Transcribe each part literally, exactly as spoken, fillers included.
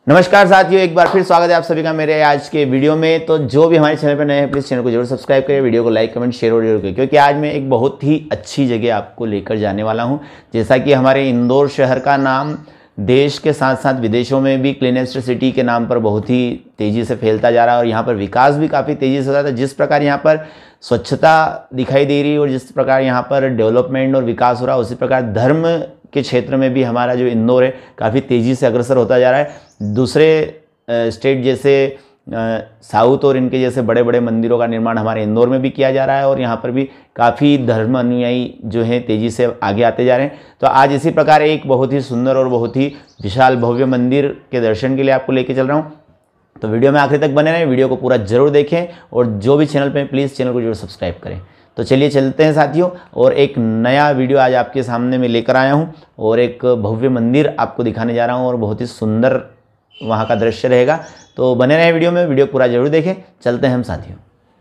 नमस्कार साथियों, एक बार फिर स्वागत है आप सभी का मेरे आज के वीडियो में। तो जो भी हमारे चैनल पर नए हैं प्लीज़ चैनल को जरूर सब्सक्राइब करें, वीडियो को लाइक कमेंट शेयर और जरूर करें, क्योंकि आज मैं एक बहुत ही अच्छी जगह आपको लेकर जाने वाला हूं। जैसा कि हमारे इंदौर शहर का नाम देश के साथ साथ विदेशों में भी क्लीनेस्ट सिटी के नाम पर बहुत ही तेज़ी से फैलता जा रहा है और यहाँ पर विकास भी काफ़ी तेज़ी से हो रहा है। जिस प्रकार यहाँ पर स्वच्छता दिखाई दे रही है और जिस प्रकार यहाँ पर डेवलपमेंट और विकास हो रहा है, उसी प्रकार धर्म के क्षेत्र में भी हमारा जो इंदौर है काफ़ी तेज़ी से अग्रसर होता जा रहा है। दूसरे स्टेट जैसे साउथ और इनके जैसे बड़े बड़े मंदिरों का निर्माण हमारे इंदौर में भी किया जा रहा है और यहाँ पर भी काफ़ी धर्म अनुयायी जो हैं तेज़ी से आगे आते जा रहे हैं। तो आज इसी प्रकार एक बहुत ही सुंदर और बहुत ही विशाल भव्य मंदिर के दर्शन के लिए आपको लेके चल रहा हूँ। तो वीडियो में आखिर तक बने रहें, वीडियो को पूरा जरूर देखें और जो भी चैनल पर प्लीज़ चैनल को जरूर सब्सक्राइब करें। तो चलिए चलते हैं साथियों, और एक नया वीडियो आज आपके सामने मैं लेकर आया हूँ और एक भव्य मंदिर आपको दिखाने जा रहा हूँ और बहुत ही सुंदर वहाँ का दृश्य रहेगा। तो बने रहें वीडियो में, वीडियो पूरा जरूर देखें। चलते हैं हम साथियों।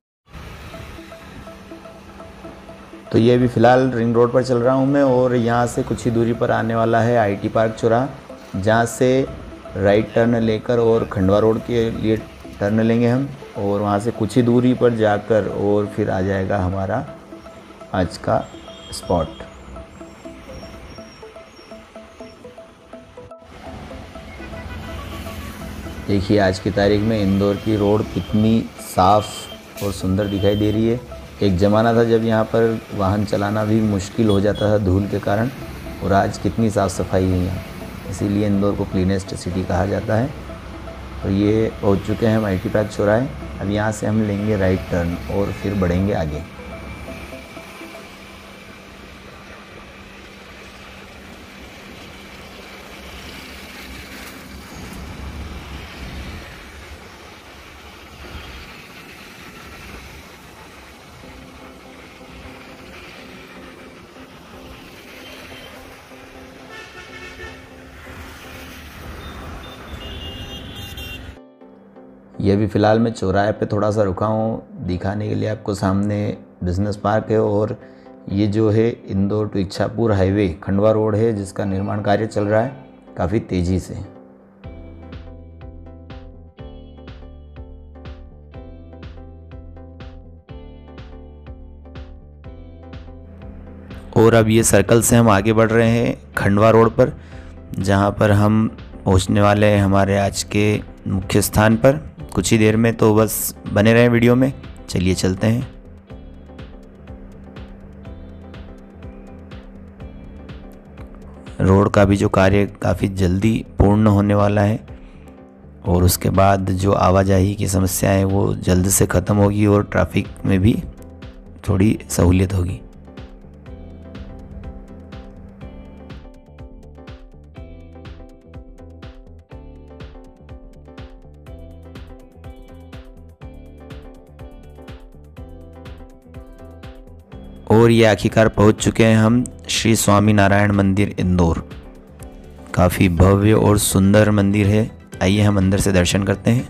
तो ये अभी फ़िलहाल रिंग रोड पर चल रहा हूँ मैं और यहाँ से कुछ ही दूरी पर आने वाला है आईटी पार्क चौराहा, जहाँ से राइट टर्न लेकर और खंडवा रोड के लिए टर्न लेंगे हम और वहाँ से कुछ ही दूरी पर जाकर और फिर आ जाएगा हमारा आज का स्पॉट। देखिए आज की तारीख में इंदौर की रोड कितनी साफ़ और सुंदर दिखाई दे रही है। एक ज़माना था जब यहाँ पर वाहन चलाना भी मुश्किल हो जाता था धूल के कारण, और आज कितनी साफ़ सफाई है यहाँ, इसीलिए इंदौर को क्लीनेस्ट सिटी कहा जाता है। तो ये पहुँच चुके हैं हम आईटी पार्क चौराहे। अब यहाँ से हम लेंगे राइट टर्न और फिर बढ़ेंगे आगे। ये भी फ़िलहाल मैं चौराहे पे थोड़ा सा रुका हूँ दिखाने के लिए आपको। सामने बिज़नेस पार्क है और ये जो है Indore to Ichchhapur highway Khandwa road है, जिसका निर्माण कार्य चल रहा है काफ़ी तेज़ी से। और अब ये सर्कल से हम आगे बढ़ रहे हैं खंडवा रोड पर, जहाँ पर हम पहुँचने वाले हैं हमारे आज के मुख्य स्थान पर कुछ ही देर में। तो बस बने रहें वीडियो में, चलिए चलते हैं। रोड का भी जो कार्य काफ़ी जल्दी पूर्ण होने वाला है और उसके बाद जो आवाजाही की समस्या है वो जल्द से ख़त्म होगी और ट्रैफिक में भी थोड़ी सहूलियत होगी। और ये आखिरकार पहुंच चुके हैं हम श्री स्वामी नारायण मंदिर इंदौर। काफ़ी भव्य और सुंदर मंदिर है, आइए हम अंदर से दर्शन करते हैं।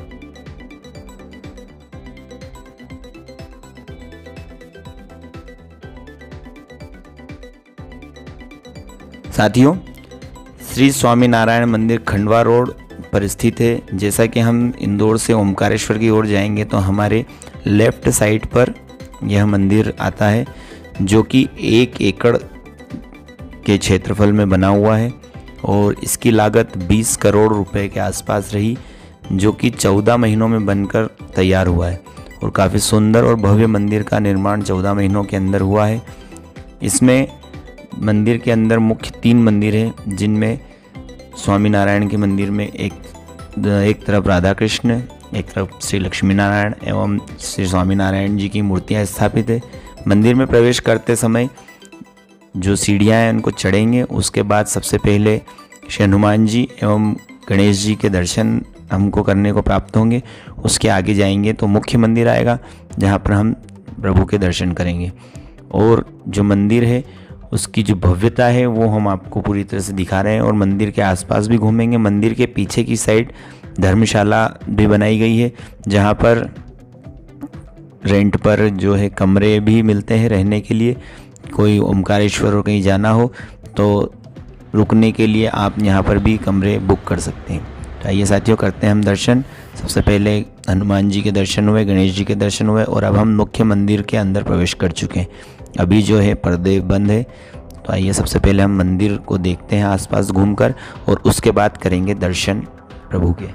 साथियों, श्री स्वामी नारायण मंदिर खंडवा रोड पर स्थित है। जैसा कि हम इंदौर से ओमकारेश्वर की ओर जाएंगे तो हमारे लेफ्ट साइड पर यह मंदिर आता है, जो कि एक एकड़ के क्षेत्रफल में बना हुआ है और इसकी लागत बीस करोड़ रुपए के आसपास रही, जो कि चौदह महीनों में बनकर तैयार हुआ है। और काफ़ी सुंदर और भव्य मंदिर का निर्माण चौदह महीनों के अंदर हुआ है। इसमें मंदिर के अंदर मुख्य तीन मंदिर हैं, जिनमें स्वामी नारायण के मंदिर में एक एक तरफ राधा कृष्ण, एक तरफ श्री लक्ष्मी नारायण एवं श्री स्वामी नारायण जी की मूर्तियां स्थापित है। मंदिर में प्रवेश करते समय जो सीढ़ियां हैं उनको चढ़ेंगे, उसके बाद सबसे पहले श्री हनुमान जी एवं गणेश जी के दर्शन हमको करने को प्राप्त होंगे। उसके आगे जाएंगे तो मुख्य मंदिर आएगा, जहां पर हम प्रभु के दर्शन करेंगे। और जो मंदिर है उसकी जो भव्यता है वो हम आपको पूरी तरह से दिखा रहे हैं और मंदिर के आसपास भी घूमेंगे। मंदिर के पीछे की साइड धर्मशाला भी बनाई गई है, जहाँ पर रेंट पर जो है कमरे भी मिलते हैं रहने के लिए। कोई ओमकारेश्वर और कहीं जाना हो तो रुकने के लिए आप यहाँ पर भी कमरे बुक कर सकते हैं। तो आइए साथियों करते हैं हम दर्शन। सबसे पहले हनुमान जी के दर्शन हुए, गणेश जी के दर्शन हुए और अब हम मुख्य मंदिर के अंदर प्रवेश कर चुके हैं। अभी जो है पर्दे बंद है। तो आइए सबसे पहले हम मंदिर को देखते हैं आसपास घूमकर और उसके बाद करेंगे दर्शन प्रभु के।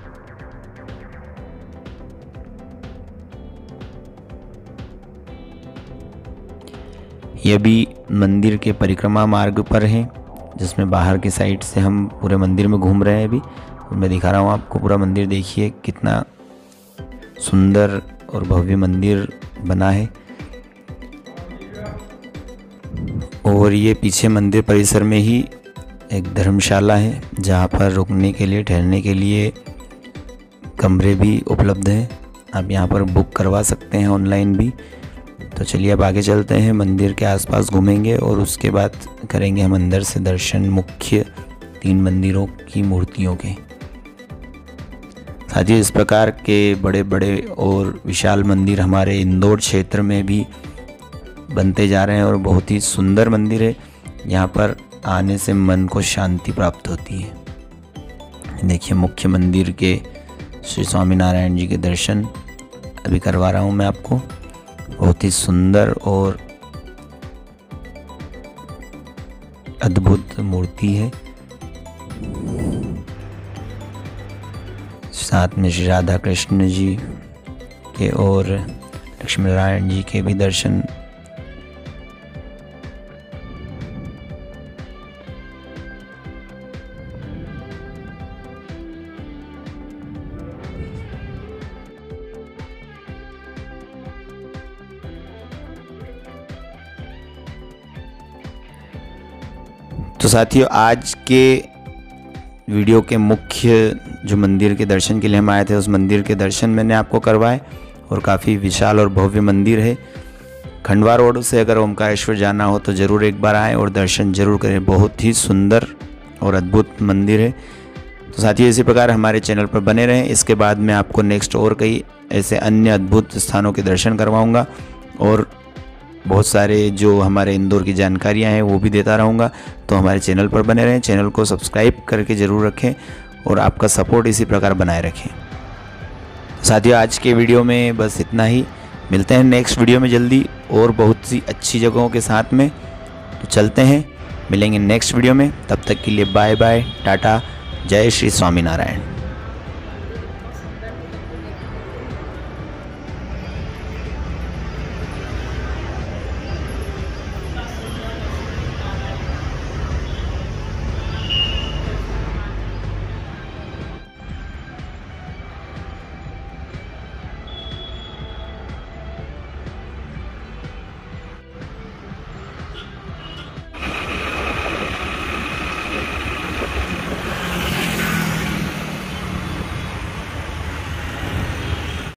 यह भी मंदिर के परिक्रमा मार्ग पर है, जिसमें बाहर की साइड से हम पूरे मंदिर में घूम रहे हैं अभी। और मैं दिखा रहा हूँ आपको पूरा मंदिर। देखिए कितना सुंदर और भव्य मंदिर बना है। और ये पीछे मंदिर परिसर में ही एक धर्मशाला है, जहाँ पर रुकने के लिए, ठहरने के लिए कमरे भी उपलब्ध हैं। आप यहाँ पर बुक करवा सकते हैं ऑनलाइन भी। तो चलिए अब आगे चलते हैं, मंदिर के आसपास घूमेंगे और उसके बाद करेंगे हम अंदर से दर्शन मुख्य तीन मंदिरों की मूर्तियों के। साथियों इस प्रकार के बड़े बड़े और विशाल मंदिर हमारे इंदौर क्षेत्र में भी बनते जा रहे हैं और बहुत ही सुंदर मंदिर है। यहाँ पर आने से मन को शांति प्राप्त होती है। देखिए मुख्य मंदिर के श्री स्वामीनारायण जी के दर्शन अभी करवा रहा हूँ मैं आपको। बहुत ही सुंदर और अद्भुत मूर्ति है। साथ में श्री राधा कृष्ण जी के और लक्ष्मी नारायण जी के भी दर्शन। तो साथियों आज के वीडियो के मुख्य जो मंदिर के दर्शन के लिए हम आए थे, उस मंदिर के दर्शन मैंने आपको करवाए और काफ़ी विशाल और भव्य मंदिर है। खंडवा रोड से अगर ओमकारेश्वर जाना हो तो ज़रूर एक बार आएँ और दर्शन ज़रूर करें। बहुत ही सुंदर और अद्भुत मंदिर है। तो साथियों इसी प्रकार हमारे चैनल पर बने रहें। इसके बाद मैं आपको नेक्स्ट और कई ऐसे अन्य अद्भुत स्थानों के दर्शन करवाऊँगा और बहुत सारे जो हमारे इंदौर की जानकारियां हैं वो भी देता रहूँगा। तो हमारे चैनल पर बने रहें, चैनल को सब्सक्राइब करके ज़रूर रखें और आपका सपोर्ट इसी प्रकार बनाए रखें। साथियों आज के वीडियो में बस इतना ही। मिलते हैं नेक्स्ट वीडियो में जल्दी और बहुत सी अच्छी जगहों के साथ में। तो चलते हैं, मिलेंगे नेक्स्ट वीडियो में। तब तक के लिए बाय बाय, टाटा, जय श्री स्वामीनारायण।